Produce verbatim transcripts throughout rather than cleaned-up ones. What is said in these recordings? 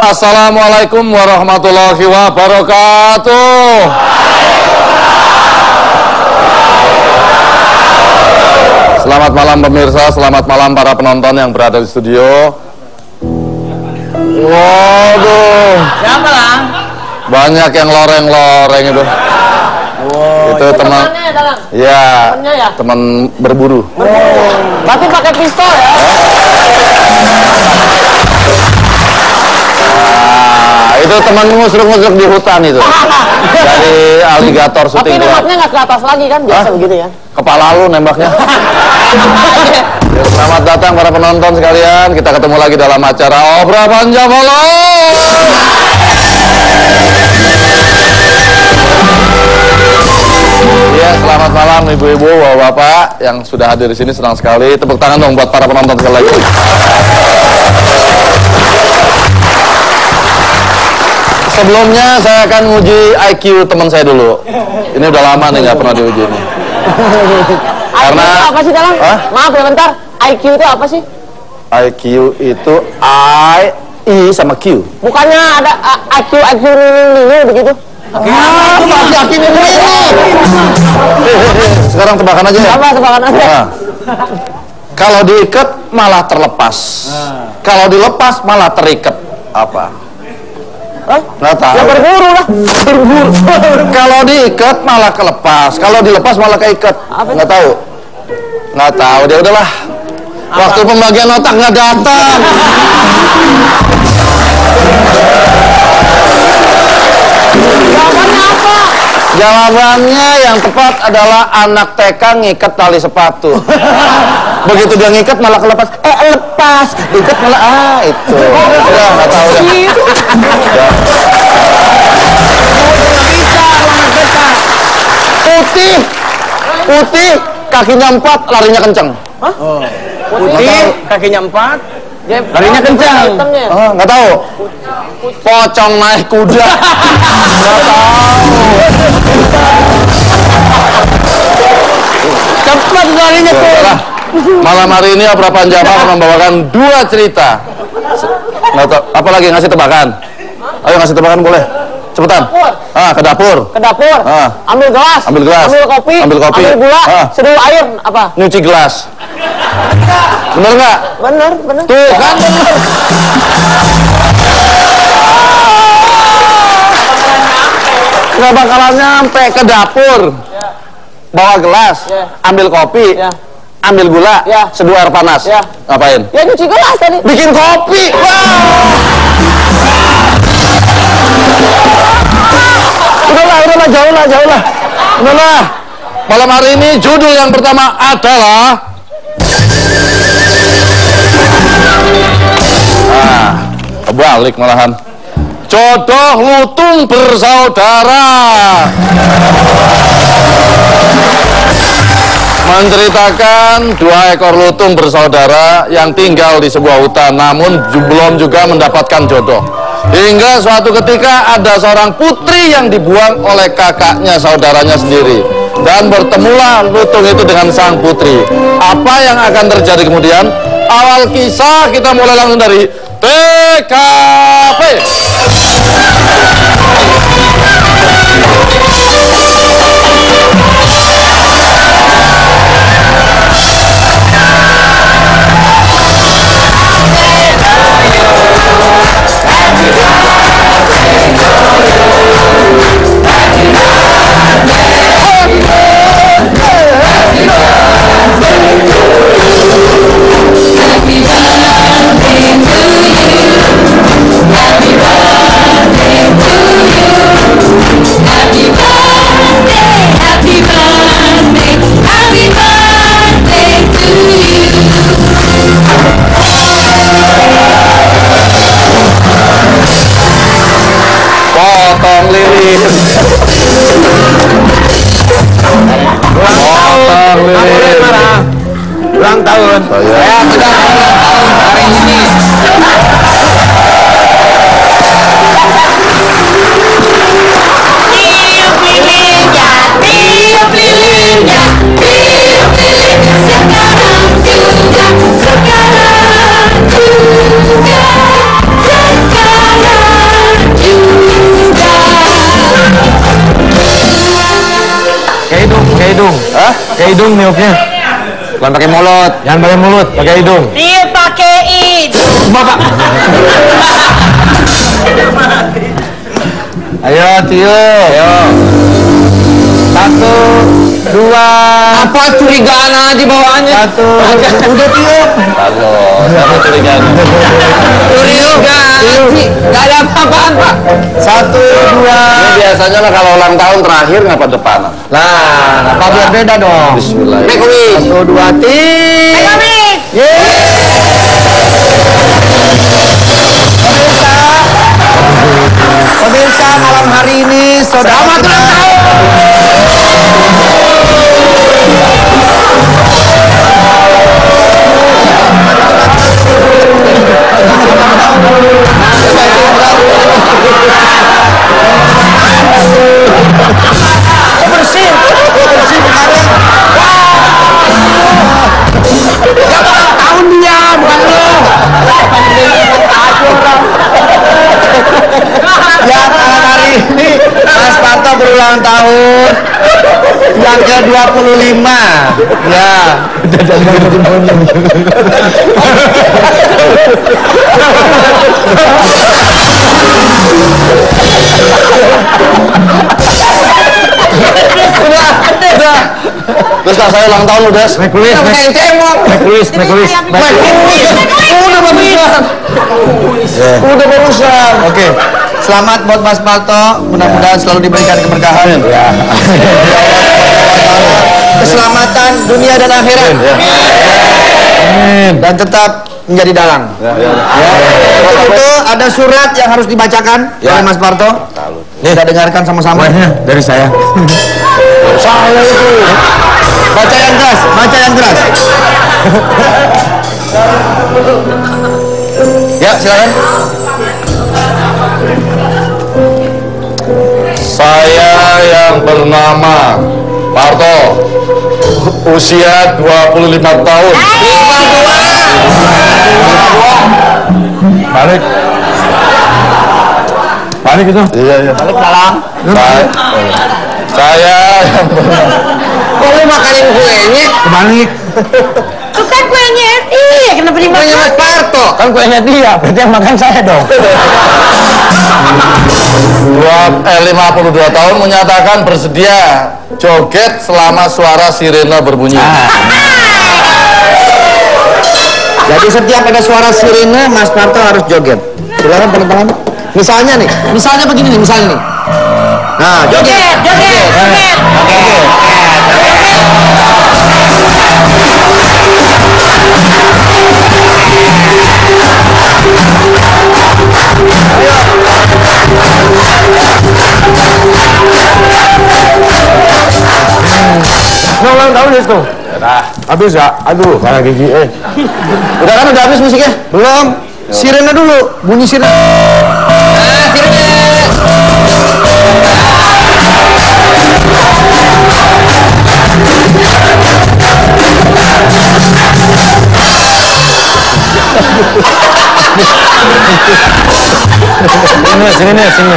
Assalamualaikum warahmatullahi wabarakatuh. Selamat malam pemirsa, selamat malam para penonton yang berada di studio. Waduh, siapa lah? Banyak yang loreng-loreng itu. Wow, itu teman, ya, ya, teman berburu. Berburu. Berarti pakai pistol ya? Nah, itu teman ngusruk-ngusruk di hutan itu. Dari aligator syuting. Tapi nembaknya nggak ke atas lagi kan, biasa Hah? begitu ya? Kepala lu nembaknya. Ya, selamat datang para penonton sekalian. Kita ketemu lagi dalam acara Obra Panjabolo. Ya, selamat malam ibu-ibu, bapak-bapak yang sudah hadir di sini, senang sekali. Tepuk tangan dong buat para penonton sekali lagi. Sebelumnya saya akan uji I Q teman saya dulu. Ini udah lama nih nggak pernah diuji ini. Karena I Q itu apa sih dalam? Hah? Maaf ya bentar. I Q itu apa sih? I Q itu I, I sama Q. Bukannya ada I Q, I Q ini begitu? Ah, itu masih I Q ini. Sekarang tebakan aja ya. Apa tebakan aja? Nah, kalau diikat malah terlepas. Kalau dilepas malah terikat. Apa? Hah? Nggak tahu. Ya berburu lah. Berburu. Kalau diikat malah kelepas. Kalau dilepas malah keikat. Nggak tahu. Nggak tahu. Dia udahlah. Apa? Waktu pembagian otak nggak datang. Jawabannya apa? Jawabannya yang tepat adalah anak T K ngikat tali sepatu. Begitu dia ngikat malah kelepas. Eh lepas. Ikat malah ah itu. Udah nggak tahu dah. Putih, putih, kakinya empat, larinya kenceng. Hah? Oh. Putih, kakinya empat, larinya kenceng. Oh, nggak tahu. Pocong naik kuda. Nggak tahu. Cepat larinya tuh. Malam hari ini Obra Panjama akan membawakan dua cerita. Nggak tahu. Apa lagi ngasih tebakan? Ayo ngasih tebakan boleh. Cepetan. Ah, ke dapur. Ke dapur. Ah. Ambil gelas. Ambil gelas. Ambil kopi. Ambil kopi. Ambil gula. Ah. Seduh air. Apa? Nyuci gelas. Bener nggak? Bener, bener. Tuh kan bener. Nggak bakalan nyampe ke dapur. Bawa gelas. Ambil kopi. Ambil gula. Seduh air panas. Ngapain? Ya nyuci gelas tadi. Bikin kopi. Udahlah, udahlah, jauh lah, jauh lah. Udahlah. Malam hari ini judul yang pertama adalah ah, kebalik malahan. Jodoh lutung bersaudara. Menceritakan dua ekor lutung bersaudara yang tinggal di sebuah hutan, namun belum juga mendapatkan jodoh. Hingga suatu ketika ada seorang putri yang dibuang oleh kakaknya, saudaranya sendiri. Dan bertemulah lutung itu dengan sang putri. Apa yang akan terjadi kemudian? Awal kisah kita mulai langsung dari T K P. Potong lilin. Potong lilin. Ulang tahun. Saya sudah hari ini. Tiup lilinnya, tiup lilinnya, tiup lilin sekarang juga, sekarang juga, sekarang. hidung. Hah? Pakai hidung niupnya. Bukan pakai mulut. Jangan pakai mulut, pakai hidung. Tiup pakai hidung. Bapak. Ayo, tiup. Ayo. Satu, dua. Apa curigaan aja bawaannya? Satu. Udah tiup. Halo, siapa curigaan? Curigaan sih. Gak ada apa-apaan, Pak. Satu, dua. Ini biasanya lah kalau ulang tahun terakhir ngapa depanan? Nah, apa biar beda dong? Bismillah. Make a wish. Satu, dua, tiup. Ekonomi. Pemirsa, malam hari ini saudara Selamat ulang tahun. bersih, bersih kemarin. Yang ulang tahun dia, bukan lo. Ya, malam hari ini Mas Parto berulang tahun yang ke dua puluh lima. Ya. Terus kalau saya ulang tahun udah. Naik kulis, naik kulis, naik kulis. Udah barusan. Udah barusan. Oke. Selamat buat Mas Parto, mudah-mudahan selalu diberikan keberkahan. Ya. Keselamatan dunia dan akhirat. Amin. Dan tetap menjadi dalang. Ya. Untuk itu ada surat yang harus dibacakan oleh Mas Parto. Kita dengarkan sama-sama. Dari saya. Saya itu. Baca yang keras, baca yang keras. Ya, silakan. Saya yang bernama Parto, usia dua puluh lima tahun. Balik. Balik itu. Iya, iya. Balik dalam. Saya, saya yang bernama. Kok lu makanin kuenya? Kebalik. Itu kan kuenya Eti. Kenapa dimakan? Kuenya Mas Parto. Kan kuenya dia, berarti yang makan saya dong. Dua, eh, lima puluh dua tahun menyatakan bersedia joget selama suara sirene berbunyi. Jadi setiap ada suara sirene, Mas Parto harus joget. Silakan teman-teman. Misalnya nih, misalnya begini nih, misalnya nih. Nah, joget. Joget, joget, joget. Mau ulang tahun itu. Nah, Habis ya? Aduh, mana gigi eh. Udah kan udah habis musiknya? Belum. Sirene dulu, bunyi sirene. Ah, sirene. Sini, sini, sini.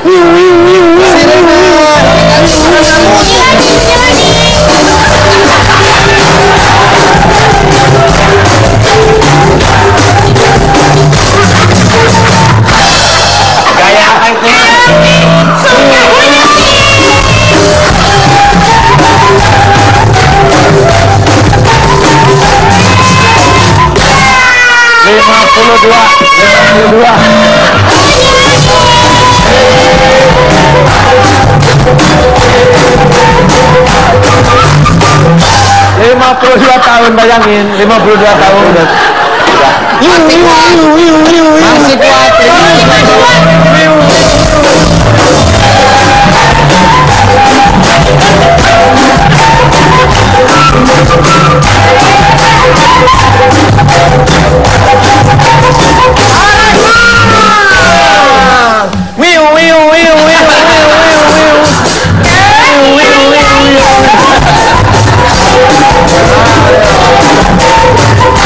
Gaya apa itu? lima puluh dua, lima puluh dua. lima puluh dua tahun, bayangin, lima puluh dua tahun. Masih kuat. Wiu, wiu, wiu, wiu, wiu, wiu,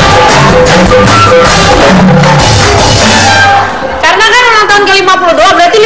Karena kan ulang tahun ke lima puluh dua berarti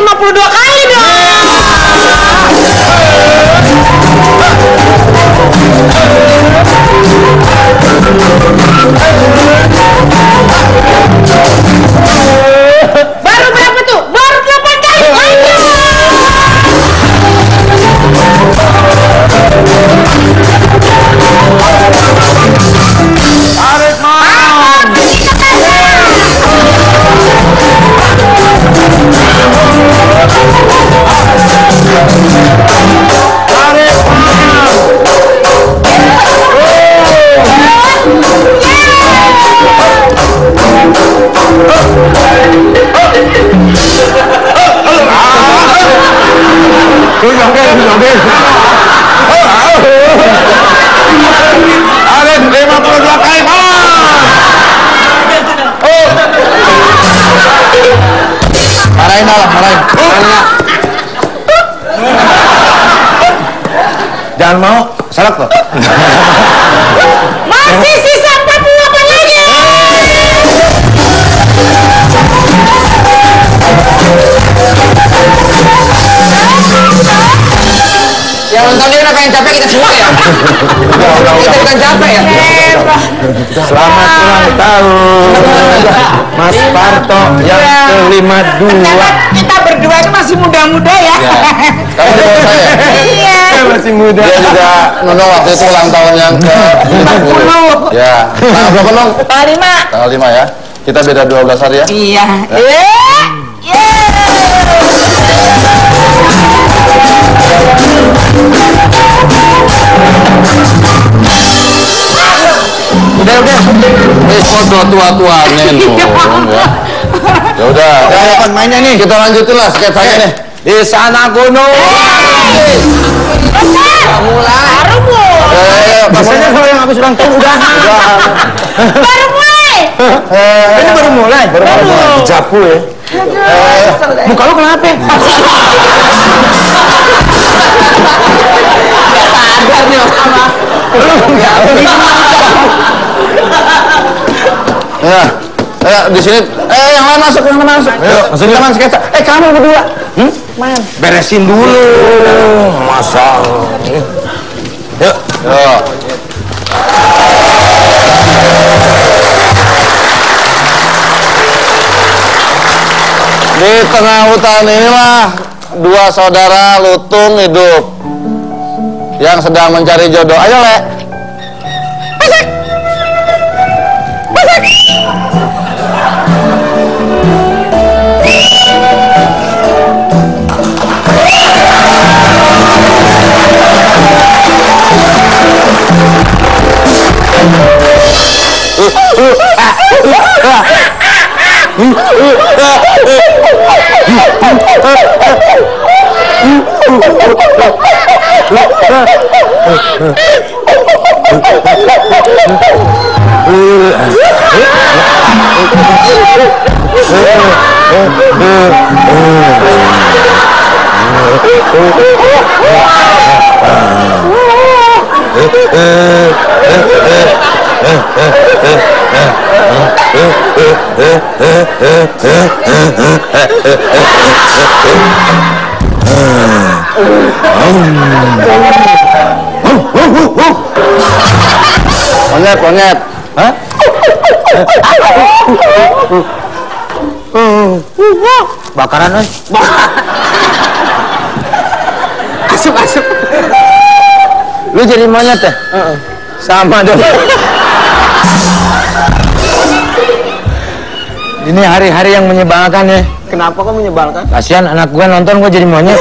salak kok. Masih sisa empat puluh delapan lagi. Yang nonton dia udah pengen capek kita semua ya. Kita bukan capek ya. Selamat ulang tahun Mas Parto yang kelima dua. Kita berdua itu masih muda-muda ya. Kamu di bawah saya. Iya. Masih muda. Dia juga Nono waktu itu ulang tahun yang ke lima puluh. Ya. Tanggal berapa Nong? Tanggal lima. Tanggal lima ya. Kita beda dua belas hari ya. Iya. Eh. Udah udah. Wis foto tua-tuanya Nong ya. Ya udah. Ya, ya, mainnya nih. Kita lanjutin lah sketsanya nih. Di sana gunung. Mulai. Baru mulai. Eh, Biasanya kalau yang habis ulang tahun udah. Baru mulai. Ini baru mulai. Baru mulai. Japu ya. Muka lu kenapa? Sadar nih sama. Ya. Eh, di sini eh yang lain masuk, yang lain masuk. Ayo, masuk Jangan sketsa. Eh, kamu berdua. Hmm? Main. Beresin dulu. Masa. Yuk. Yo. Di tengah hutan inilah dua saudara lutung hidup yang sedang mencari jodoh. Ayo, Le. Masuk. Masuk. Monyet, monyet. Hah? Bakaran oi. Asup, asup. Lu jadi monyet ya? Sama dong. Ini hari-hari yang menyebalkan ya. Kenapa kok menyebalkan? Kasihan anak gue nonton gue jadi monyet.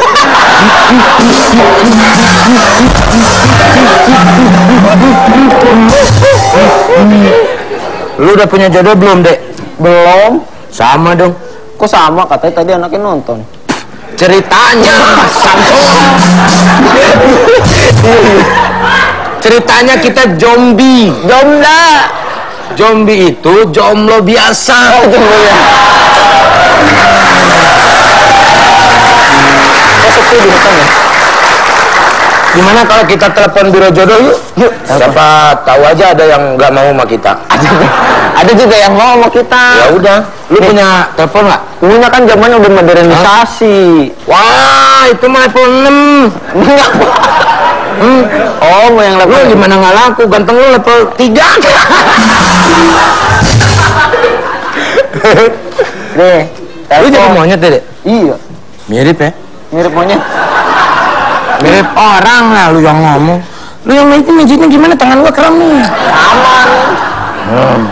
Lu udah punya jodoh belum, Dek? Belum. Sama dong. Kok sama? Katanya tadi anaknya nonton. Ceritanya Samsul. Ceritanya kita zombie. Jomda. Zombie itu jomblo biasa. Oh, jomblo ya. Kok sepi di depan ya? Gimana kalau kita telepon biro jodoh yuk? Yuk. Siapa tahu aja ada yang nggak mau sama kita. Ada juga yang mau sama kita. Ya udah. Lu Nih. punya telepon nggak? Punya kan zamannya udah modernisasi. Wah, itu mah iPhone enam. Hmm. Oh, mau yang Lu level gimana nggak laku? Ganteng lu level tiga. Nih. Lu jadi telepon. monyet deh. Iya. Mirip ya? Mirip monyet. Mirip orang lah lu yang ngomong. Lu yang main mijitnya gimana? Tangan gua kram nih. Aman. Hmm.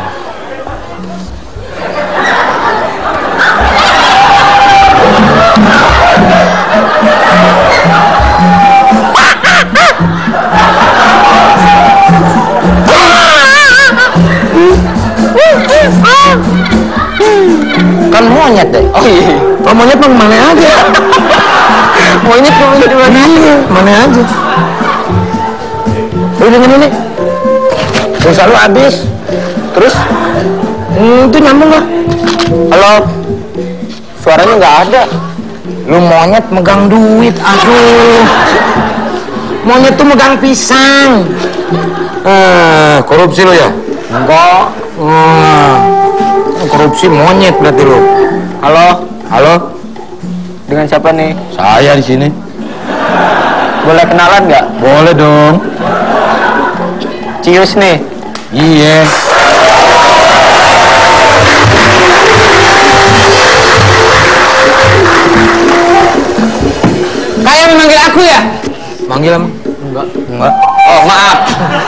Kan monyet deh. Oh iya. Kalau monyet mah mana aja. Monyet monyet mana? Iya, mana aja. Lu dengan ini. Pulsa lu habis. Terus? Hmm, itu nyambung gak? Halo. Suaranya nggak ada. Lu monyet megang duit, aduh. Monyet tuh megang pisang. Eh, korupsi lo ya? Enggak. Hmm. Korupsi monyet berarti lo. Halo, Halo? dengan siapa nih? Saya di sini. Boleh kenalan nggak? Boleh dong. Cius nih. Iya. Kayak memanggil aku ya? Manggil em? Enggak. Enggak. Oh, maaf.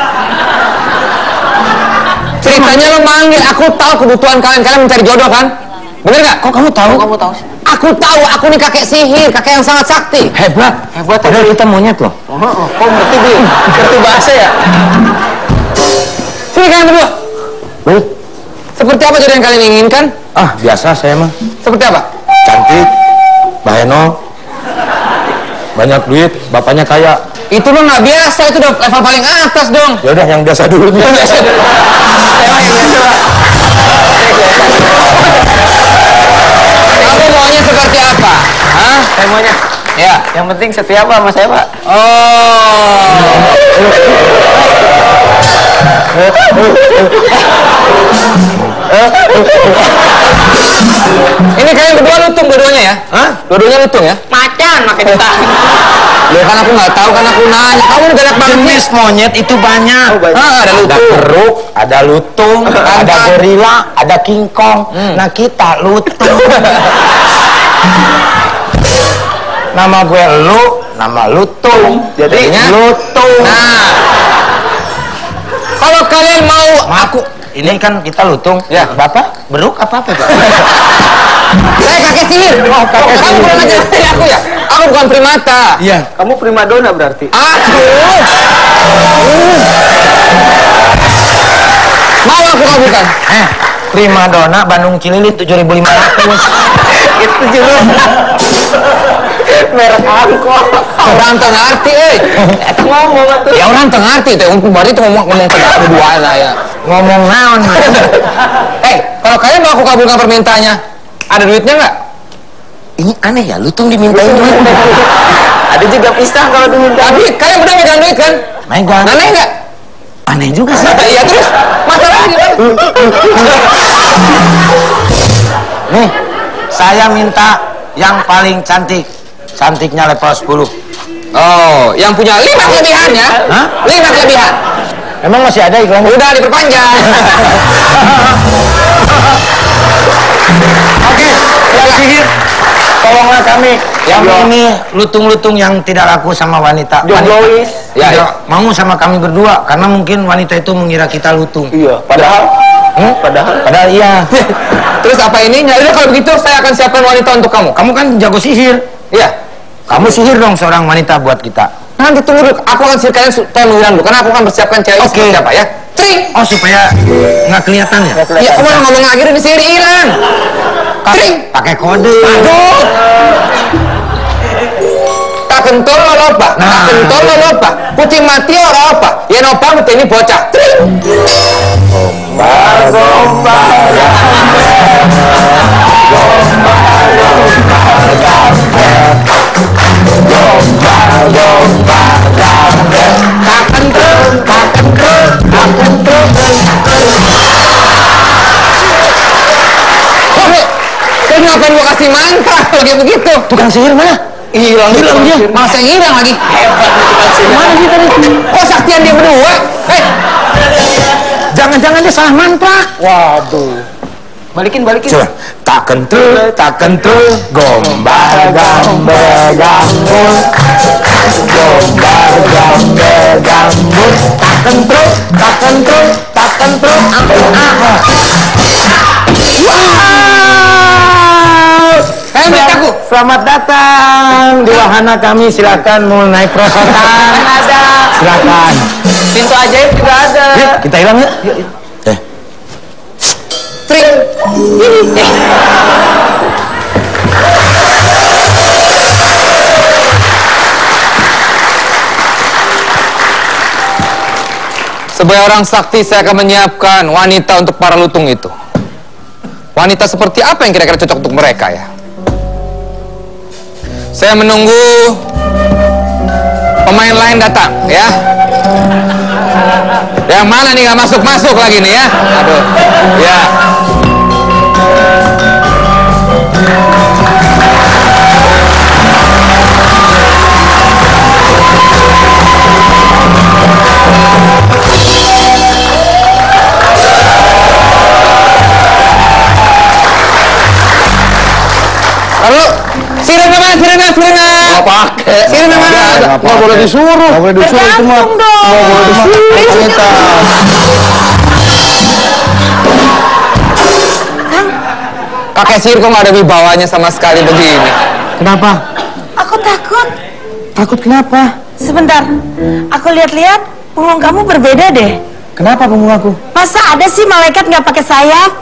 Ceritanya lo manggil, aku tahu kebutuhan kalian, kalian mencari jodoh kan? Bener nggak? Kok kamu tahu? Kok kamu tahu sih? Aku tahu, aku nih kakek sihir, kakek yang sangat sakti. Hebat. Hebat, Padahal kita monyet loh. Oh, oh, kok ngerti Bi? Ngerti bahasa ya? Sini kalian berdua. Baik. Seperti apa jodoh yang kalian inginkan? Ah, biasa saya mah. Seperti apa? Cantik, baheno, banyak duit, bapaknya kaya. Itu lo nggak biasa, itu udah level paling atas dong. Ya udah yang biasa dulu. Yang biasa dulu. Emang yang biasa Pak? Kamu maunya seperti apa? Hah? Saya maunya? Ya. Yang penting setia apa sama saya, Pak? Oh. Ini kalian berdua lutung dua-duanya ya? Hah? Dua-duanya lutung ya? Macan makin ditahan. Loh kan aku nggak tahu, kan aku nanya. Kamu galak banget. Jenis monyet itu banyak. Oh, banyak. Ah, ada lutung. Ada keruk, ada lutung, ada gorila, ada kingkong. Hmm. Nah kita lutung. Nama gue lu, nama lutung. Jadinya? Lutung. Nah, kalau kalian mau aku, ini kan kita lutung. Ya. Bapak beruk apa apa Pak? saya kakek sihir. Oh, kakek kamu kurang ajar dari aku ya? Aku bukan primata. Iya. Kamu primadona berarti. Aduh. Mau aku kabulkan? Eh, primadona Bandung Cililin tujuh ribu lima ratus. Itu juga merek angkot. Orang tengah arti, eh. Ngomong tuh. Ya orang tengah arti tuh. Baru itu ngomong ngomong tengah berdua saya. Ngomong naon? Eh, kalau kalian mau aku kabulkan permintaannya, ada duitnya nggak? Ini aneh ya, lutung dimintain duit. Ada juga pisah kalau diminta. Tapi kalian udah megang duit kan? Megang. Aneh nggak? Aneh juga sih. Iya terus masalahnya gimana? Nih, saya minta yang paling cantik. Cantiknya level sepuluh. Oh, yang punya lima kelebihan ya? Hah? Lima kelebihan. Emang masih ada iklan? Udah diperpanjang. Oke, ya sihir. Tolonglah kami. Yang Ya. ini lutung-lutung yang tidak laku sama wanita. Jomblois. Ya, Tidak ya. mau sama kami berdua karena mungkin wanita itu mengira kita lutung. Iya, padahal Hmm? padahal Padahal iya. terus apa ininya? Udah kalau begitu saya akan siapkan wanita untuk kamu. Kamu kan jago sihir. Iya. Kamu sihir dong seorang wanita buat kita. Nanti tunggu dulu, aku akan sihir kalian termiran dulu, karena aku akan bersiapkan cewek Oke. seperti apa ya. Tring. Oh, supaya nggak kelihatan ya? Ya, kamu ngomong lagi ini sihir hilang. Tring. Pakai kode. Aduh. Tak kentol lo loba, tak Nah. kentol lo loba. Kucing mati ora apa? Ya nopa ini bocah. Tring. Tak kentol, tak kentol, tak kentol. Oke, kamu ngapain gua kasih mantra kalau kayak begitu? Tukang sihir mana? Hilang, hilang dia. Masa yang hilang lagi? Hebat tukang sihir. Mana dia tadi? Oh, saktian dia berdua. Eh, Jangan-jangan dia salah mantra. waduh. Balikin, balikin. Coba. Tak kentul, tak kentul, gombal gambar gambul, gombal gambar gambul, tak kentul, tak kentul, tak kentul, apa? Wow! Kayak mintaku. Selamat datang di wahana kami, silakan mulai prosotan. Ada. Silakan. Pintu ajaib juga ada. Yuk, kita hilang yuk. Eh. Tring. Eh. Sebagai orang sakti, saya akan menyiapkan wanita untuk para lutung itu. Wanita seperti apa yang kira-kira cocok untuk mereka ya? Saya menunggu pemain lain datang ya. Yang mana nih nggak masuk-masuk lagi nih ya? Aduh, ya. Lalu, sirena mana? Sirena, sirena. Nggak pakai. Sirena mana? Nggak boleh disuruh. Nggak boleh disuruh itu mah. Tergantung dong. Nggak boleh disuruh. Kakek Sir kok nggak ada wibawanya sama sekali begini. Kenapa? Aku takut. Takut kenapa? Sebentar. Aku lihat-lihat punggung kamu berbeda deh. Kenapa punggung aku? Masa ada sih malaikat nggak pakai sayap?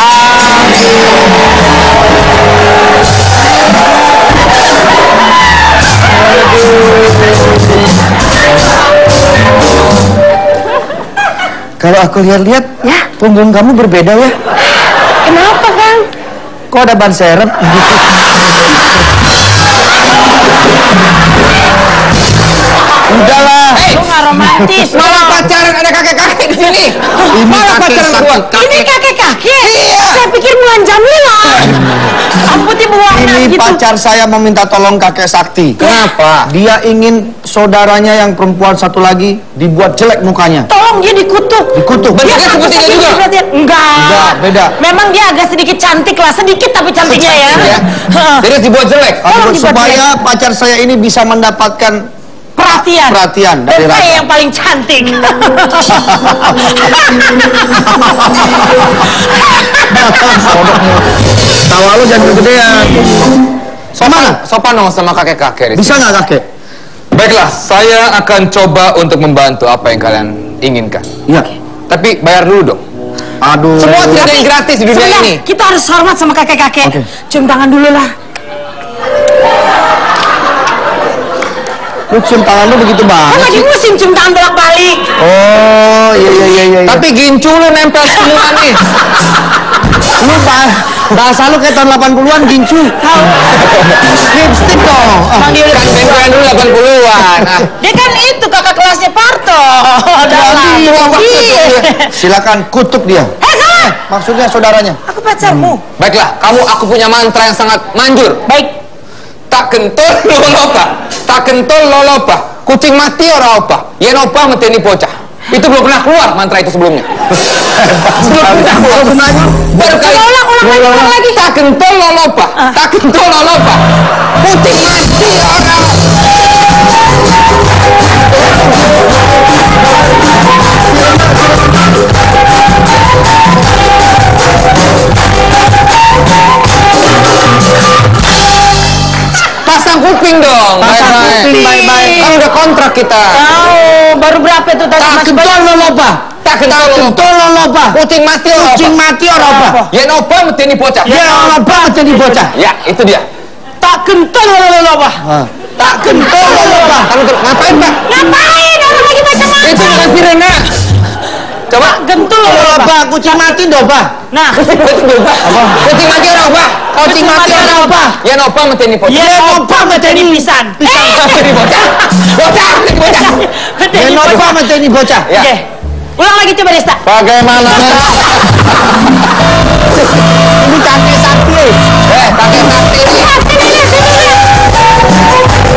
Kalau aku lihat-lihat, Ya. punggung kamu berbeda ya. Kenapa, Kang? Kok ada ban serep? Udahlah. Lu nggak romantis. Malah pacaran ada kakek-kakek di sini. Malah pacaran berdua. Ini kakek-kakek? Iya. Saya pikir Mulan Jamila. Putih berwarna Ini gitu. pacar saya meminta tolong kakek Sakti. Kenapa? Dia ingin saudaranya yang perempuan satu lagi dibuat jelek mukanya. Tolong dia dikutuk. Dikutuk. Dia Bentuknya takut seperti sakit dia juga? perhatian. Enggak. Enggak, beda. Memang dia agak sedikit cantik lah, sedikit tapi cantiknya ya. Ya. Heeh. Jadi dibuat jelek. Tolong dibuat Supaya pacar saya ini bisa mendapatkan Perhatian. perhatian Dan dari saya rakyat. yang paling cantik. Tawa lu jangan kegedean. Sopan, sopan dong sama kakek-kakek di Bisa sini. nggak kakek? Baiklah, saya akan coba untuk membantu apa yang kalian inginkan. Iya. Tapi bayar dulu dong. Aduh. Semua tidak ada yang gratis di dunia Sebentar, ini. kita harus hormat sama kakek-kakek. Oke. Cium tangan dulu lah. Lu cium tangan lu begitu Kan banget. lagi musim cium tangan bolak-balik. Oh, iya iya iya iya. Tapi gincu lu nempel semua nih. lu bah bahasa lu kayak tahun delapan puluhan gincu. Tahu. Lipstick dong. Ah. Emang dia udah Kan band-band dulu delapan puluhan. Nah, Dia kan itu kakak kelasnya Parto. Dalam. Iya, Iya. Silakan kutuk dia. Eh, salah. Maksudnya saudaranya. Aku pacarmu. baiklah, kamu aku punya mantra yang sangat manjur. Baik. Tak kentol loloba, tak kentol loloba, kucing mati ora opa, yen opa meteni bocah. Itu belum pernah keluar mantra itu sebelumnya. Belum pernah keluar. Baru kali. Ulang, ulang lagi, ulang lagi. Tak kentol loloba, tak kentol loloba, kucing mati ora. Pasang kuping dong. Pasang baik-baik. kuping, baik-baik. Kan udah kontrak kita. Oh, baru berapa itu tadi Tak Mas kentol Bayu? loloba. Tak kentol loloba. Kentol loloba. Kucing mati ora Kucing opa. mati orang apa? Yen opa meteni bocah. Ya loloba jadi bocah. Ya, itu dia. Tak kentol loloba. Ah. Tak kentol loloba. Kamu ter- ngapain, Pak? Ngapain? Orang lagi baca mantra. Itu bukan sirena. Coba. Gentul loloba. Loloba kucing mati doba. Nah, Kucing mati opa. Kucing mati ora opa. Kucing mati orang apa? Yen opa meteni bocah. ya opa meteni pisan. Eh, meteni bocah. Bocah, meteni bocah. Ya loloba menjadi bocah. Ya. Oke. Ulang lagi coba Desta. Bagaimana? Ini kakek Sakti. Eh, kakek sakti nih. Sini, sini, sini.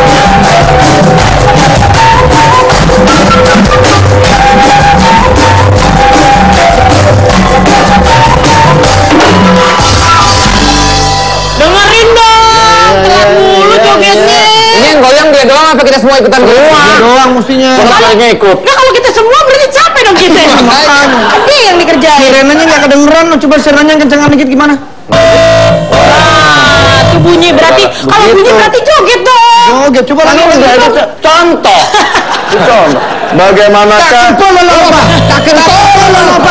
Dengerin dong. Telat mulu jogetnya. Ini yang goyang dia doang apa kita semua ikutan goyang? Dia doang mestinya. Kenapa ngikut? Nah kalau kita semua berarti capek dong kita. Makanya. Dia yang dikerjain. Sirenanya nggak kedengeran. Coba sirenanya kencengan dikit gimana? Ah, itu bunyi berarti. Kalau bunyi berarti joget dong. Joget coba lagi. Contoh. Contoh. Bagaimanakah? Kentol loloba. Tak kentol Loloba.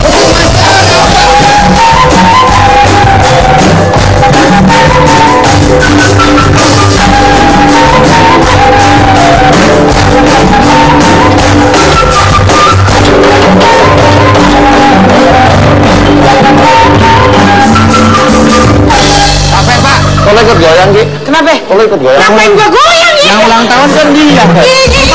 Apa, Pak? Kalau ikut goyang, Ki? Kenapa? Kalau ikut goyang. Ngapain gua goyang ya? Yang ulang tahun kan dia. Iya, iya,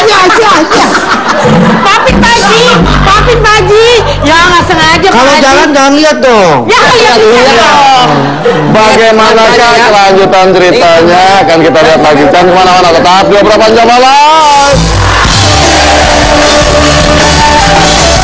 ya, ya, ya. Maafin Pak Haji, maafin Pak Haji. Ya nggak sengaja Pak Kalau Haji. jalan jangan lihat dong. Ya lihat dong. Bagaimanakah kelanjutan ceritanya akan kita lihat lagi. Jangan kemana-mana, tetap di Obrolan Jam Malam.